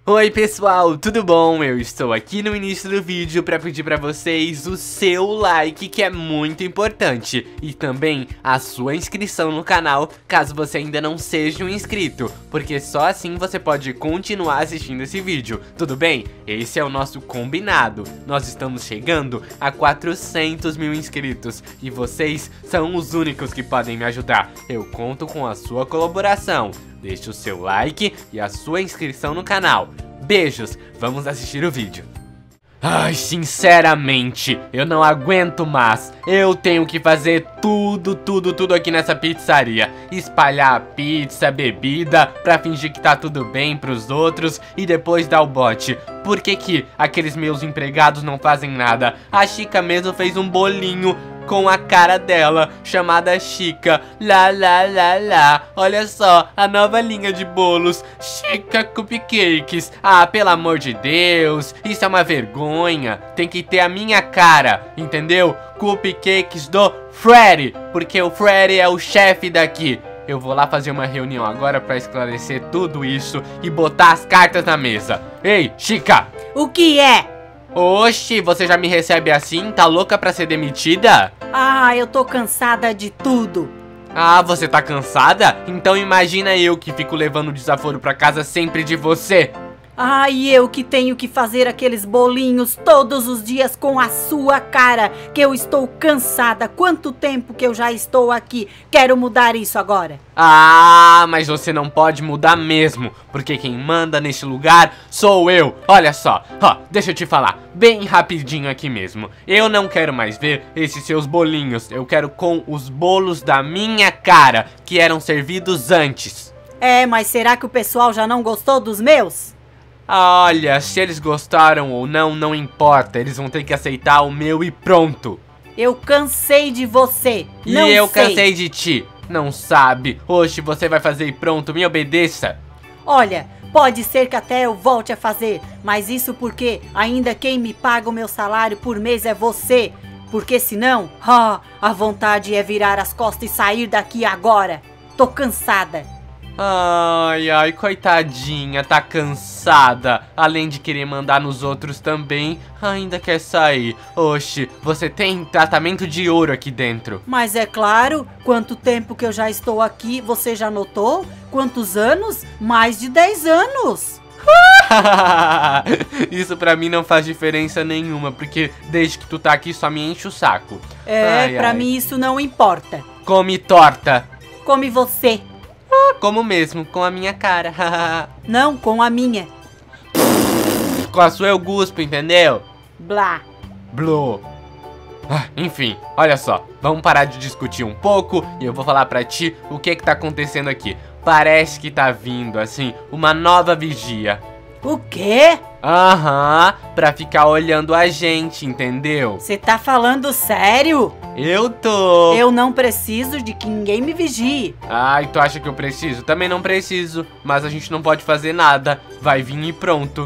Oi pessoal, tudo bom? Eu estou aqui no início do vídeo para pedir para vocês o seu like, que é muito importante, e também a sua inscrição no canal, caso você ainda não seja um inscrito, porque só assim você pode continuar assistindo esse vídeo, tudo bem? Esse é o nosso combinado. Nós estamos chegando a 400 mil inscritos e vocês são os únicos que podem me ajudar. Eu conto com a sua colaboração. Deixe o seu like e a sua inscrição no canal. Beijos, vamos assistir o vídeo. Ai, sinceramente, eu não aguento mais. Eu tenho que fazer tudo aqui nessa pizzaria. Espalhar a pizza, bebida, pra fingir que tá tudo bem pros outros e depois dar o bote. Por que aqueles meus empregados não fazem nada? A Chica mesmo fez um bolinho com a cara dela, chamada Chica. Lá. Olha só, a nova linha de bolos, Chica Cupcakes. Ah, pelo amor de Deus, isso é uma vergonha. Tem que ter a minha cara, entendeu? Cupcakes do Freddy, porque o Freddy é o chefe daqui. Eu vou lá fazer uma reunião agora pra esclarecer tudo isso e botar as cartas na mesa. Ei, Chica! O que é? Oxi, você já me recebe assim? Tá louca pra ser demitida? Ah, eu tô cansada de tudo. Ah, você tá cansada? Então imagina eu que fico levando desaforo pra casa sempre de você. Ah, e eu que tenho que fazer aqueles bolinhos todos os dias com a sua cara, que eu estou cansada. Quanto tempo que eu já estou aqui? Quero mudar isso agora. Ah, mas você não pode mudar mesmo, porque quem manda neste lugar sou eu. Olha só, deixa eu te falar, bem rapidinho aqui mesmo. Eu não quero mais ver esses seus bolinhos, eu quero com os bolos da minha cara, que eram servidos antes. É, mas será que o pessoal já não gostou dos meus? Olha, se eles gostaram ou não, não importa. Eles vão ter que aceitar o meu e pronto. Eu cansei de você. E eu cansei de ti. Não sabe. Hoje você vai fazer e pronto, me obedeça. Olha, pode ser que até eu volte a fazer, mas isso porque ainda quem me paga o meu salário por mês é você. Porque senão, a vontade é virar as costas e sair daqui agora. Tô cansada. Ai, coitadinha, tá cansada. Além de querer mandar nos outros também, ainda quer sair. Oxe, você tem tratamento de ouro aqui dentro. Mas é claro, quanto tempo que eu já estou aqui, você já notou? Quantos anos? Mais de 10 anos. Isso pra mim não faz diferença nenhuma, porque desde que tu tá aqui só me enche o saco. Pra mim isso não importa. Come torta. Come você. Como mesmo, com a minha cara. Não, com a minha. Com a sua eu guspo, entendeu? Blá. Blô. Enfim, olha só, vamos parar de discutir um pouco e eu vou falar pra ti o que tá acontecendo aqui. Parece que tá vindo, assim, uma nova vigia. O quê? Pra ficar olhando a gente, entendeu? Você tá falando sério? Eu tô. Eu não preciso de que ninguém me vigie. Ai, tu acha que eu preciso? Também não preciso, mas a gente não pode fazer nada. Vai vir e pronto.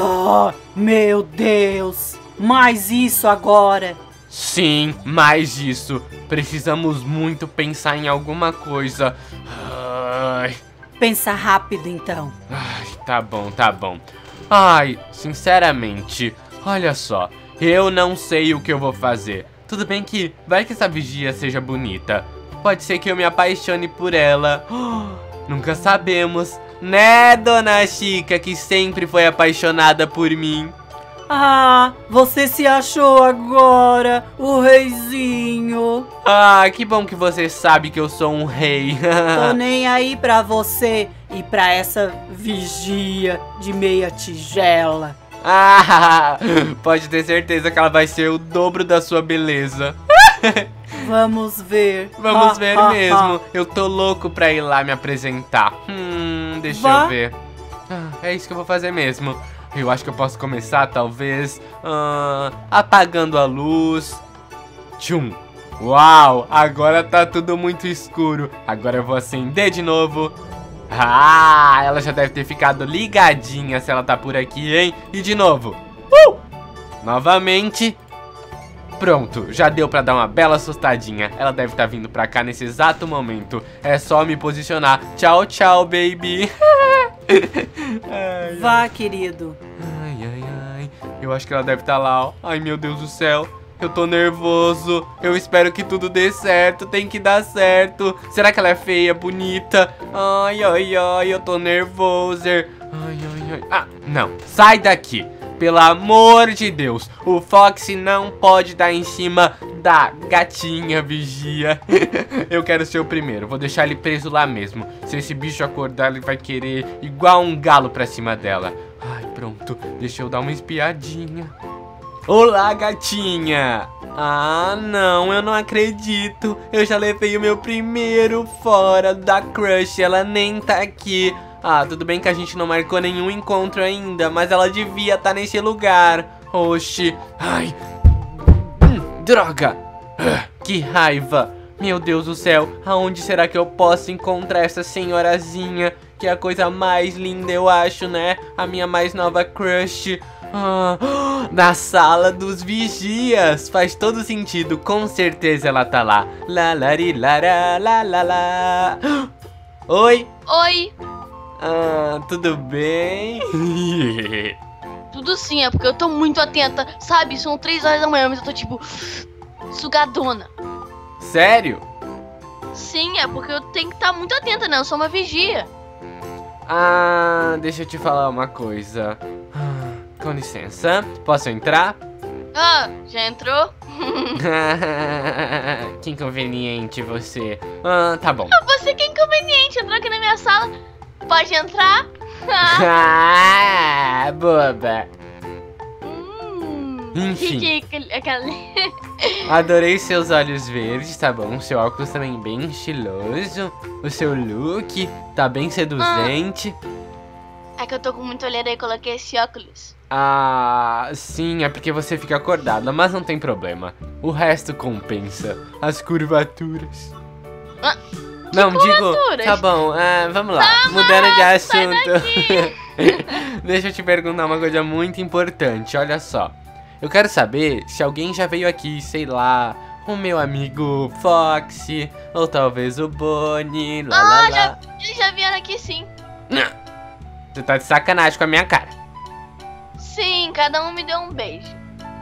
Meu Deus. Mais isso agora. Sim, mais isso. Precisamos muito pensar em alguma coisa. Ai. Pensa rápido, então. Ai, tá bom. Ai, sinceramente, olha só, eu não sei o que eu vou fazer. Tudo bem que vai que essa vigia seja bonita. Pode ser que eu me apaixone por ela. Nunca sabemos, né, dona Chica, que sempre foi apaixonada por mim. Você se achou agora, o reizinho. Que bom que você sabe que eu sou um rei. Tô nem aí pra você e pra essa vigia de meia tigela. Pode ter certeza que ela vai ser o dobro da sua beleza. Vamos ver. Vamos ver mesmo. Eu tô louco pra ir lá me apresentar. Deixa eu ver. É isso que eu vou fazer mesmo. Eu acho que eu posso começar, talvez, apagando a luz. Tchum. Uau, agora tá tudo muito escuro. Agora eu vou acender de novo. Ela já deve ter ficado ligadinha se ela tá por aqui, hein? E de novo. Novamente. Pronto, já deu pra dar uma bela assustadinha. Ela deve estar vindo pra cá nesse exato momento. É só me posicionar. Tchau, tchau, baby. Ai, Vá, querido. ai, ai, ai. Eu acho que ela deve estar lá, ó. Ai, meu Deus do céu. Eu tô nervoso. Eu espero que tudo dê certo. Tem que dar certo. Será que ela é feia, bonita? Ai, ai, ai. Eu tô nervoso. Ai, ai, ai. Ah, não. Sai daqui. Pelo amor de Deus. O Foxy não pode dar em cima da gatinha vigia. Eu quero ser o primeiro. Vou deixar ele preso lá mesmo. Se esse bicho acordar, ele vai querer igual um galo pra cima dela. Ai, pronto. Deixa eu dar uma espiadinha. Olá, gatinha! Ah, não, eu não acredito. Eu já levei o meu primeiro fora da crush. Ela nem tá aqui. Ah, tudo bem que a gente não marcou nenhum encontro ainda, mas ela devia estar nesse lugar. Oxi. Ai. Droga. Que raiva. Meu Deus do céu. Aonde será que eu posso encontrar essa senhorazinha? Que é a coisa mais linda, eu acho, né? A minha mais nova crush. Na sala dos vigias. Faz todo sentido, com certeza ela tá lá. Lalarilara, la la la. Oi? Oi. Tudo bem? Tudo sim, é porque eu tô muito atenta. Sabe, são 3 horas da manhã, mas eu tô tipo sugadona. Sério? Sim, é porque eu tenho que estar muito atenta, né? Eu sou uma vigia. Deixa eu te falar uma coisa. Com licença, posso entrar? Já entrou? Que inconveniente você. Tá bom. Você que é inconveniente, entrou aqui na minha sala. Pode entrar? Boba. Enfim. Adorei seus olhos verdes, tá bom? Seu óculos também bem estiloso. O seu look tá bem seduzente. É que eu tô com muita olheira e coloquei esse óculos. Sim, é porque você fica acordada, mas não tem problema. O resto compensa. As curvaturas. Não, curvaturas? digo... Tá bom, vamos lá. Tá, mudando de sai assunto. Deixa eu te perguntar uma coisa muito importante, olha só. Eu quero saber se alguém já veio aqui, sei lá, o meu amigo Foxy, ou talvez o Bonnie, Eles já vieram aqui sim. Você tá de sacanagem com a minha cara. Sim, cada um me deu um beijo.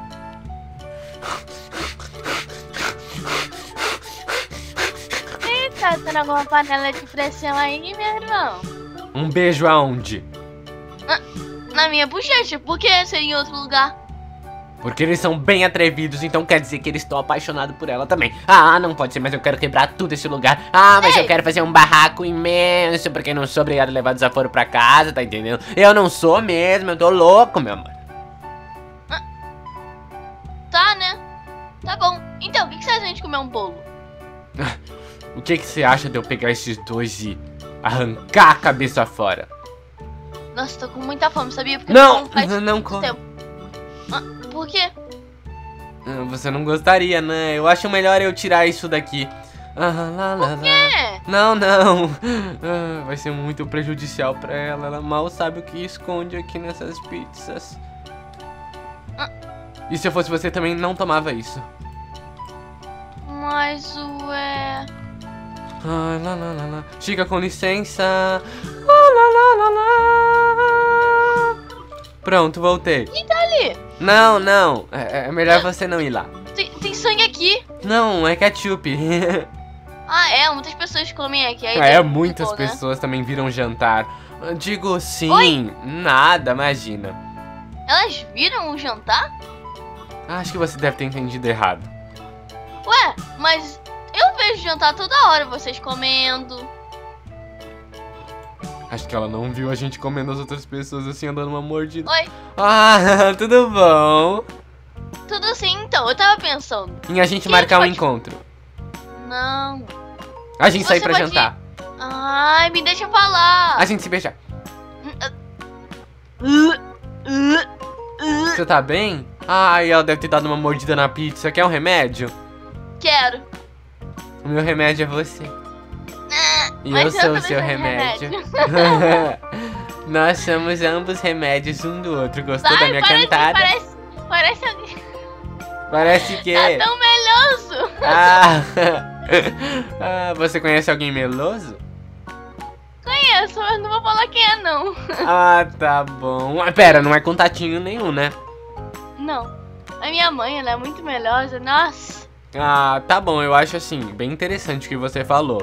Tá tendo alguma panela de pressão aí, meu irmão? Um beijo aonde? Na minha bochecha, por que seria em outro lugar? Porque eles são bem atrevidos, então quer dizer que eles estão apaixonados por ela também. Não pode ser, mas eu quero quebrar tudo esse lugar. Mas eu quero fazer um barraco imenso, porque eu não sou obrigado a levar desaforo pra casa, tá entendendo? Eu não sou mesmo, eu tô louco, meu amor. Tá, né? Tá bom. Então, o que você acha de a gente comer um bolo? O que você acha de eu pegar esses dois e arrancar a cabeça fora? Nossa, tô com muita fome, sabia? Porque Não, faz não muito come. tempo. Por quê? Você não gostaria, né? Eu acho melhor eu tirar isso daqui. Por quê? Não. Vai ser muito prejudicial pra ela. Ela mal sabe o que esconde aqui nessas pizzas. E se eu fosse você, também não tomava isso. Mas ué... Chica, com licença. Pronto, voltei. Quem tá ali? Não. É melhor você não ir lá. Tem sangue aqui. Não, é ketchup. Muitas pessoas comem aqui. Aí muitas né? pessoas também viram jantar. Digo sim, Oi? nada, imagina. Elas viram o jantar? Acho que você deve ter entendido errado. Ué, mas eu vejo jantar toda hora, vocês comendo. Acho que ela não viu a gente comendo as outras pessoas assim, dando uma mordida. Oi, Tudo bom? tudo sim, então, eu tava pensando. Em a gente Quem marcar um pode- encontro. Não. A gente sair Você pra pode jantar. Ai, me deixa falar. A gente se beijar. Você tá bem? Ai, ela deve ter dado uma mordida na pizza. Quer um remédio? Quero. O meu remédio é você. E Mas eu sou o também seu sou de remédio. Nós somos ambos remédios um do outro. Gostou da minha cantada? Parece alguém. Parece que... Tá tão meloso. Você conhece alguém meloso? Conheço. é, só eu não vou falar quem é, não. Ah, tá bom. Mas pera, não é contatinho nenhum, né? Não. A minha mãe, ela é muito melosa, nossa. Ah, tá bom, eu acho assim, bem interessante o que você falou.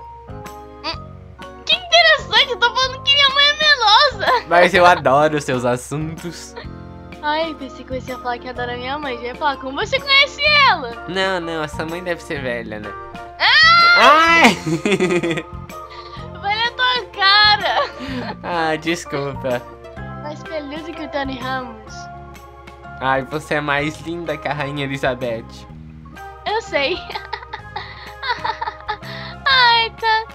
Que interessante, eu tô falando que minha mãe é melosa. Mas eu adoro os seus assuntos. Ai, pensei que você ia falar que adora minha mãe. Já ia falar, como você conhece ela? Não, essa mãe deve ser velha, né? Ai! Vai na tua cara. Ah, desculpa. Mais feliz que o Tony Ramos. Ai, você é mais linda que a Rainha Elizabeth. Eu sei. Ai,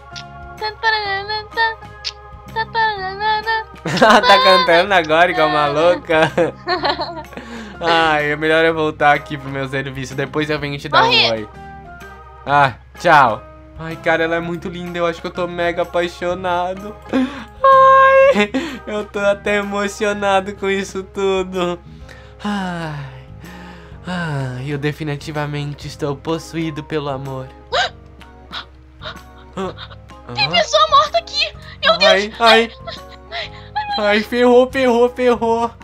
Tá cantando agora igual uma louca. Ai, é melhor eu voltar aqui pro meu serviço. Depois eu venho te dar um oi. Ah, tchau. Ai, cara, ela é muito linda. Eu acho que eu tô mega apaixonado. Ai, eu tô até emocionado com isso tudo. Ai, eu definitivamente estou possuído pelo amor. Tem pessoa morta aqui. Meu Deus. Ai, ferrou.